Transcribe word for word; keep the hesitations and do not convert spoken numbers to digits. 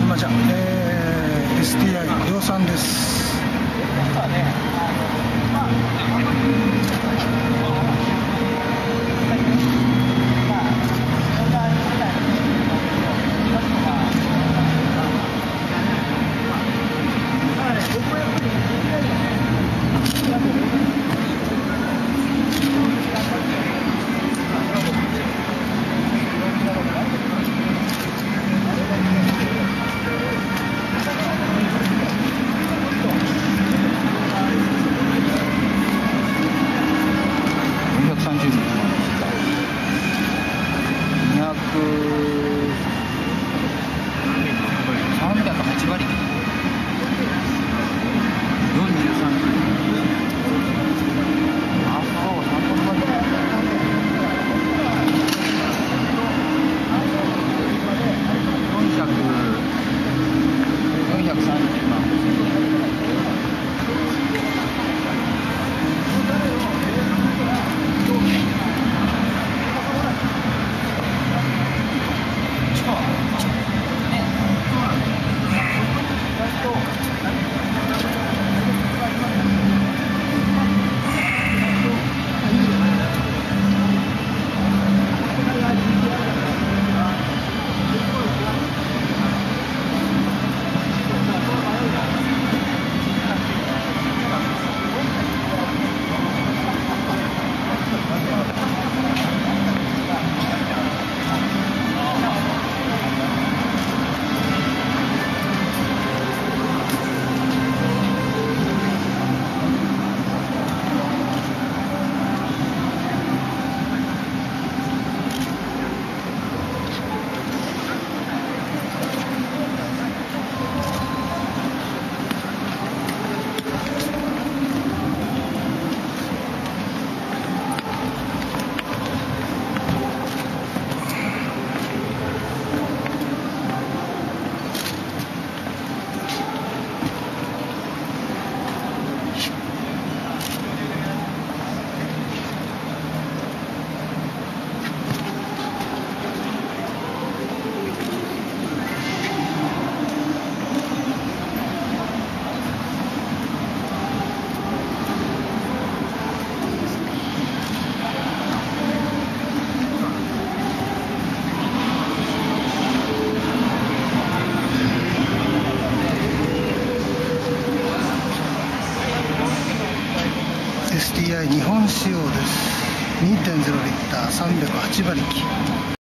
馬車、えー、エスティーアイ 量産です。さんびゃくはち馬力よんじゅうさんキロ。あ、そう、さんトン馬力。よんひゃく、よんひゃくさんじゅうまん。エスティーアイ 日本仕様です。 にてんゼロ リッターさんびゃくはち馬力。